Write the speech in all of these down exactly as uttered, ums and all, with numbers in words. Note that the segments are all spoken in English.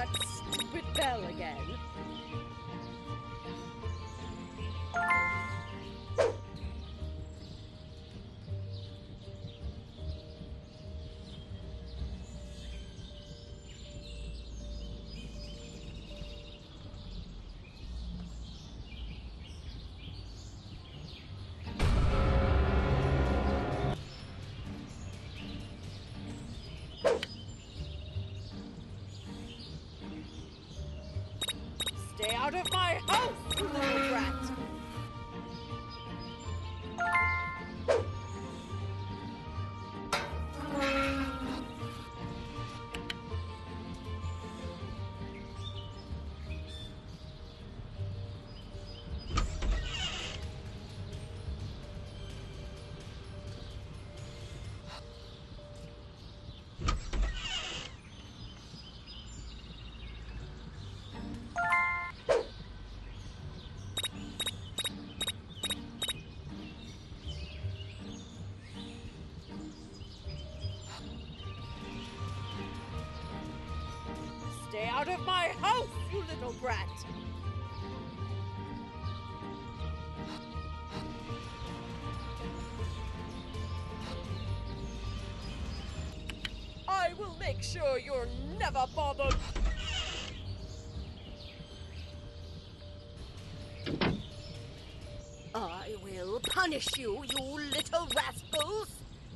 that stupid bell again. Stay out of my house, you little brat! Stay out of my house, you little brat! I will make sure you're never bothered! I will punish you, you little rascals!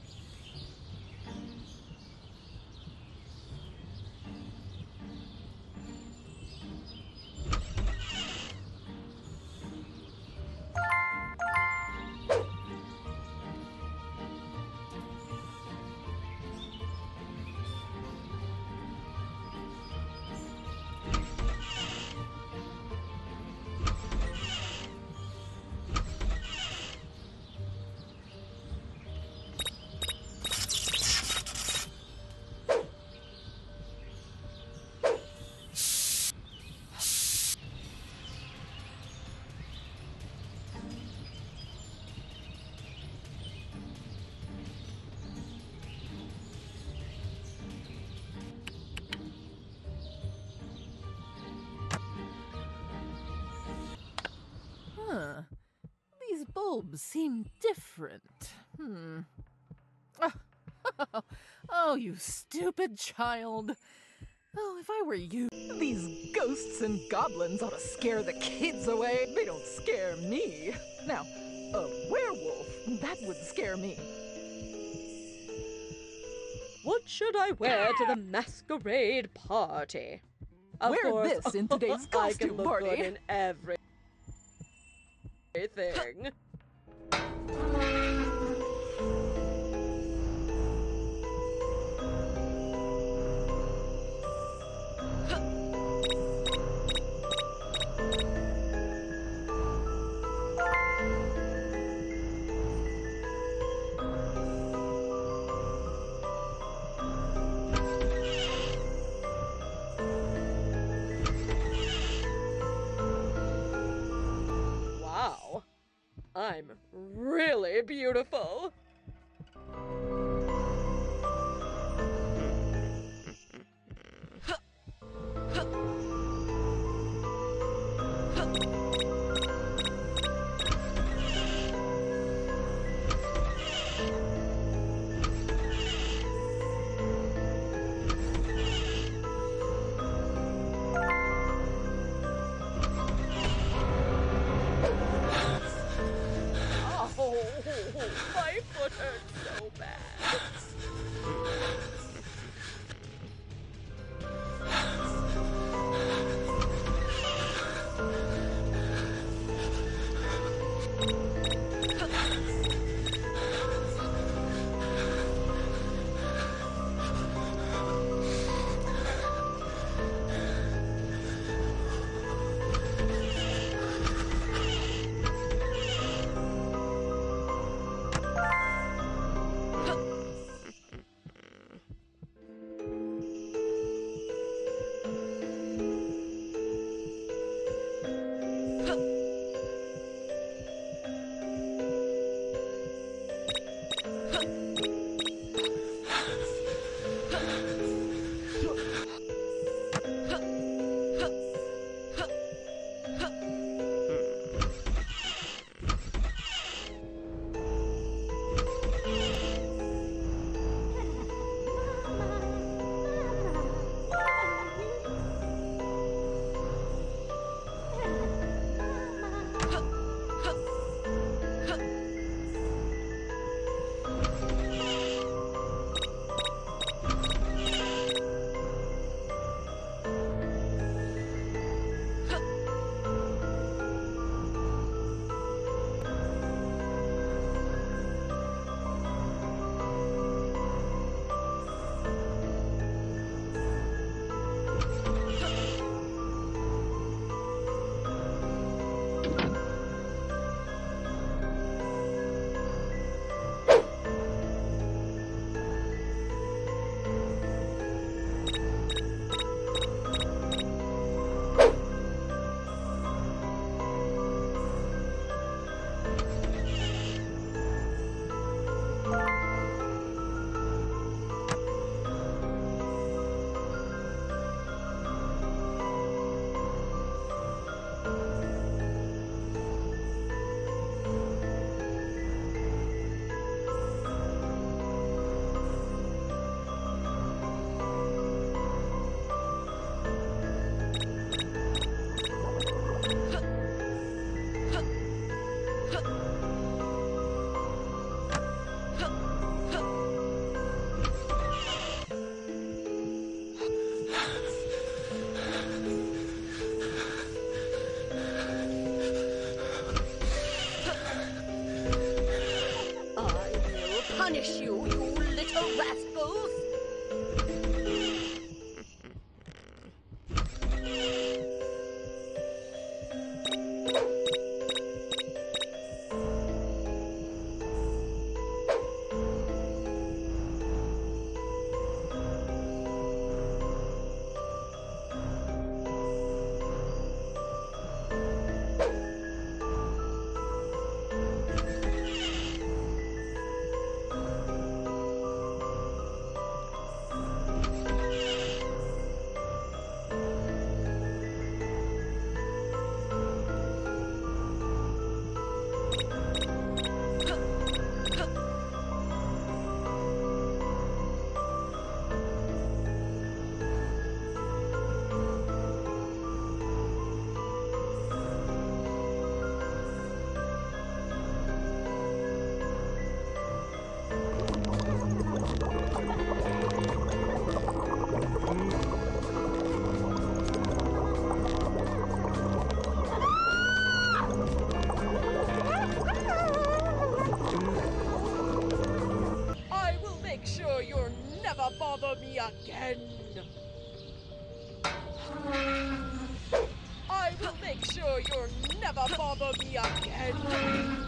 Huh. These bulbs seem different. Hmm. Oh, oh, you stupid child. Oh, if I were you. These ghosts and goblins ought to scare the kids away. They don't scare me. Now, a werewolf, that would scare me. What should I wear to the masquerade party? Of Wear course, this in today's I costume can look party. good in everything. Wow, I'm really beautiful. Oh, my foot hurts so bad. Huh. bother me again.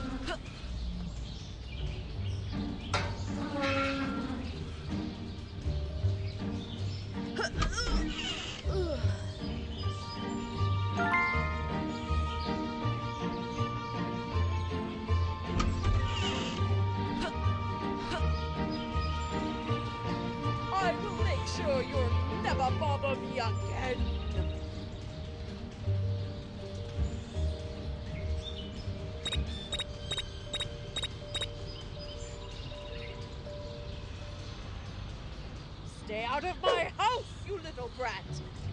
I will make sure you'll never bother me again. Stay out of my house, you little brat!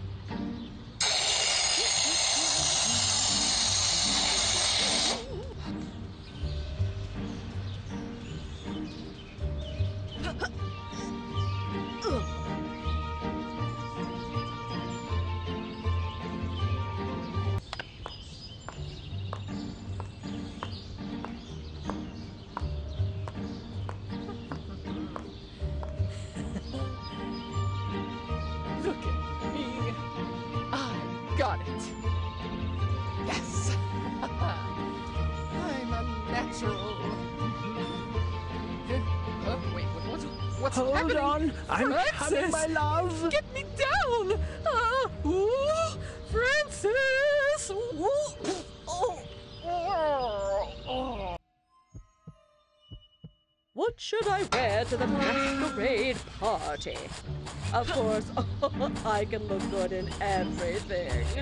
Look at me. I got it. Yes. I'm a natural. Uh, wait, what, what's, what's Hold happening? on, I'm coming, Francis, my love. Get me down! Uh, ooh, Francis! Ooh, oh, oh, oh. What should I wear to the masquerade party? Of course, I can look good in everything.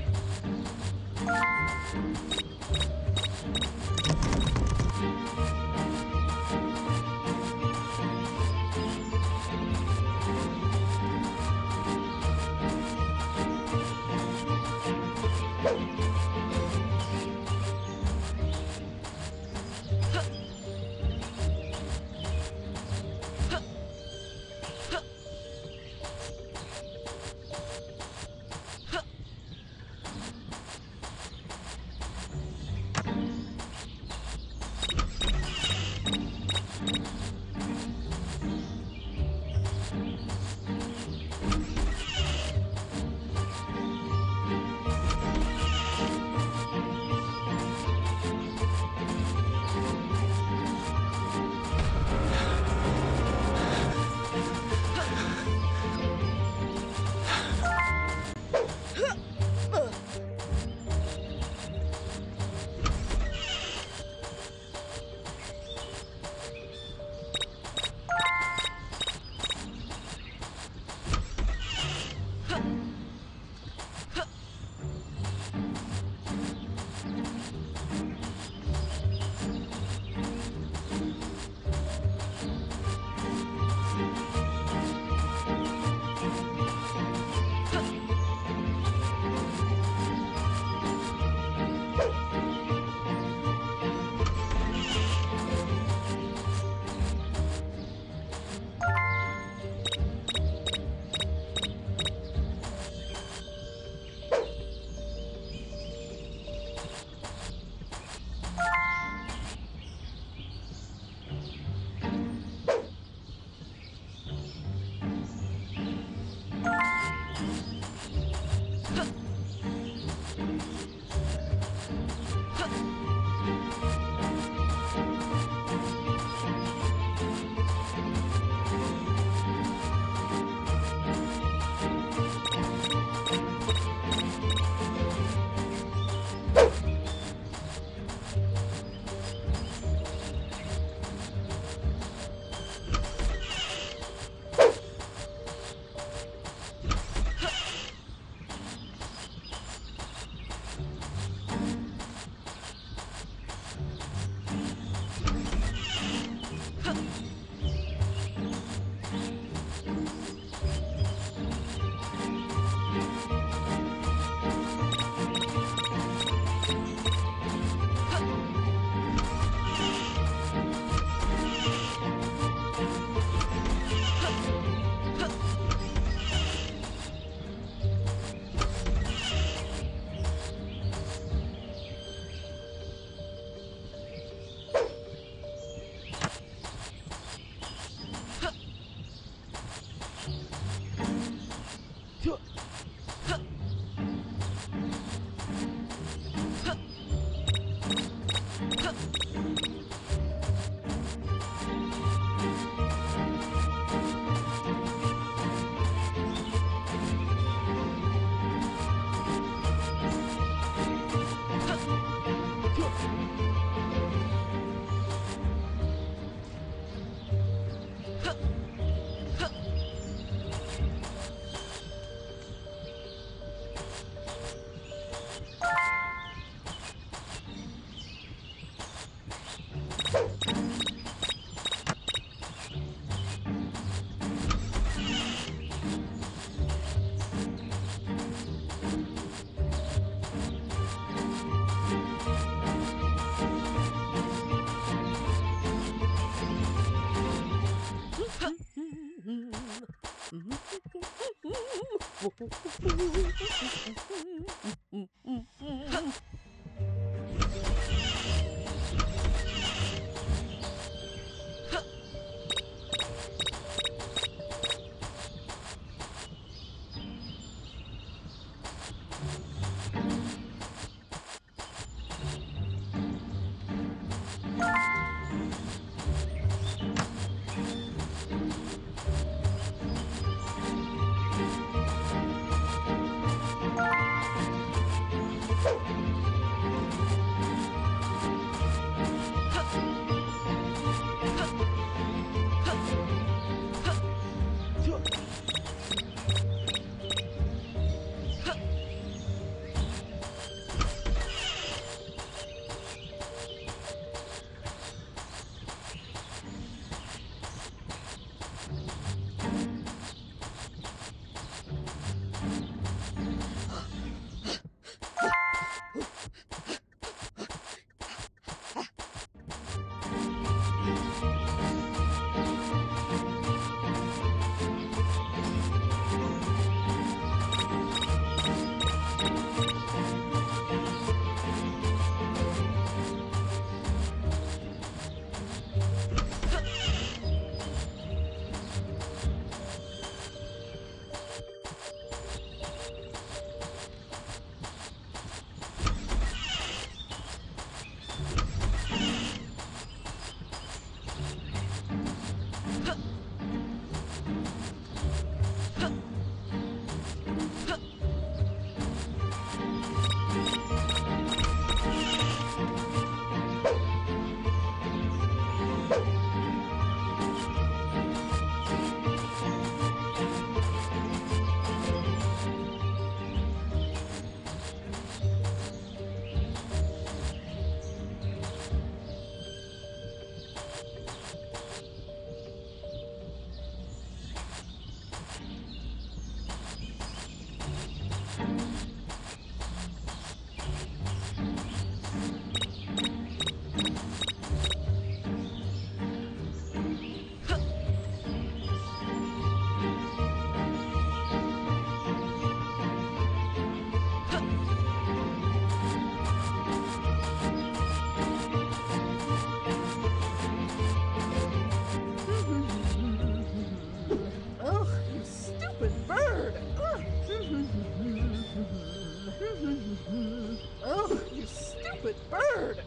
Oh, you stupid bird!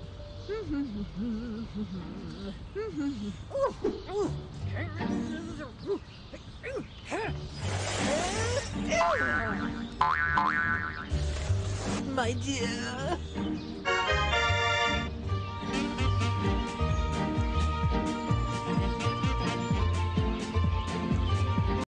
My dear.